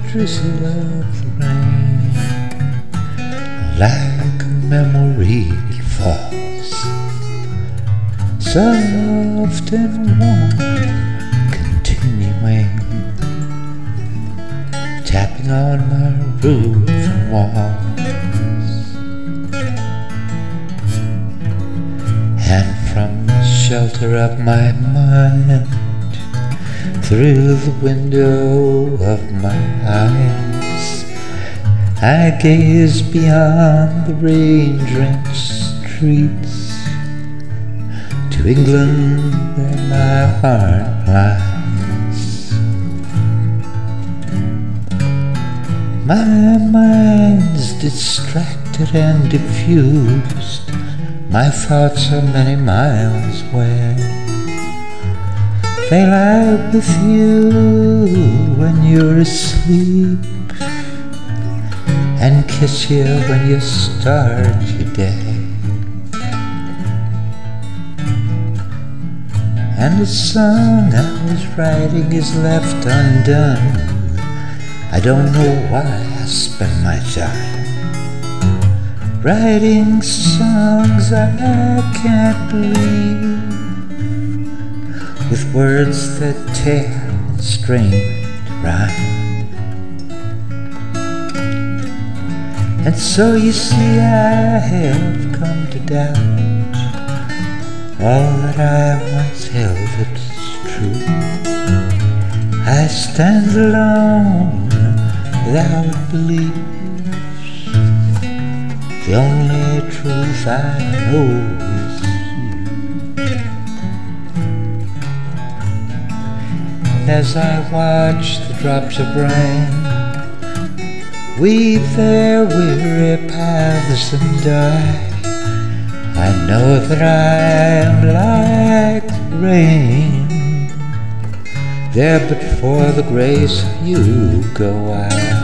drizzle of the rain. Like a memory it falls, soft and warm, continuing, tapping on my roof and walls. And from the shelter of my mind, through the window of my eyes, I gaze beyond the rain-drenched streets to England where my heart lies. My mind's distracted and diffused, my thoughts are many miles away. They lie with you when you're asleep and kiss you when you start your day. And the song I was writing is left undone. I don't know why I spend my time writing songs I can't believe, with words that tear and strain to rhyme. And so you see I have come to doubt all that I once held that was true. I stand alone without beliefs. The only truth I know is you. And as I watch the drops of rain weave their weary paths and die, I know that I am like the rain. There but for the grace of you go I.